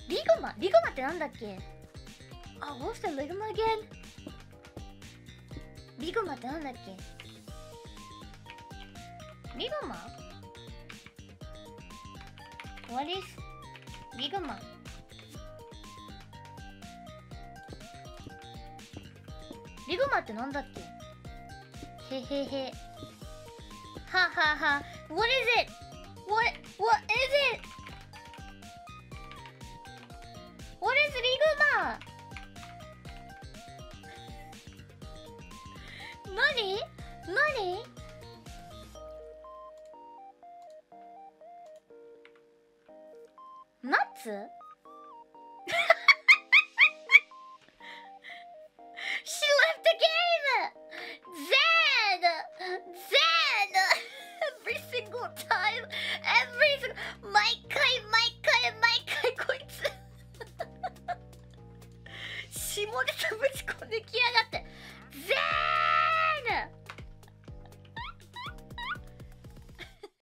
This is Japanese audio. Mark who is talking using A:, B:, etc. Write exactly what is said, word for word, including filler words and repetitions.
A: リグマリグマってなんだっけ？あ、what's the ligma again? リグマってなんだっけ？リグマ What is リグマ？リグマってなんだっけ？へへへ。ははは。What is it? What What is it? What is リグマ？なに？なに？ナッツ？ She left the game! Zen! Zen! Every single time! Every single... 毎回毎回毎回こいつ下ネタぶち込んで